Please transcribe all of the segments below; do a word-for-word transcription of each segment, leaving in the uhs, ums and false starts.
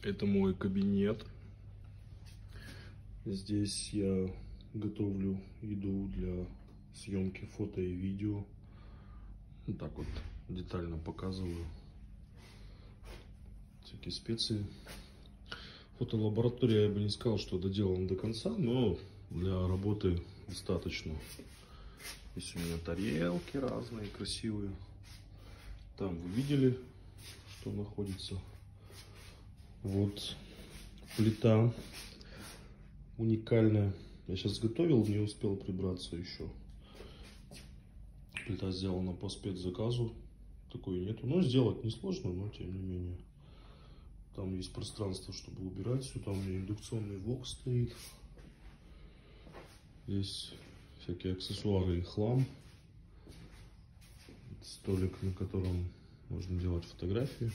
Это мой кабинет. Здесь я готовлю еду для съемки фото и видео. Вот так вот детально показываю всякие специи. Фотолаборатория, я бы не сказал, что доделана до конца, но для работы достаточно. Здесь у меня тарелки разные, красивые. Там вы видели, что находится. Вот плита уникальная. Я сейчас готовил, не успел прибраться еще. Плита сделана по спецзаказу. Такой нету. Но сделать несложно, но тем не менее. Там есть пространство, чтобы убирать все. Там у меня индукционный вок стоит. Здесь всякие аксессуары и хлам. Столик, на котором можно делать фотографии.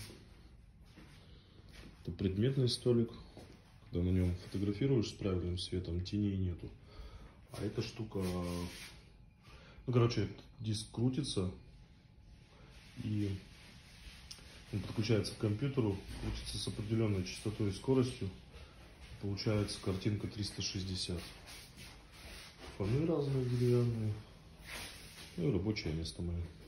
Это предметный столик. Когда на нем фотографируешь с правильным светом, теней нету. А эта штука... Ну, короче, этот диск крутится. И он подключается к компьютеру. Крутится с определенной частотой и скоростью. Получается картинка триста шестьдесят. Фоны разные деревянные. Ну и рабочее место мое.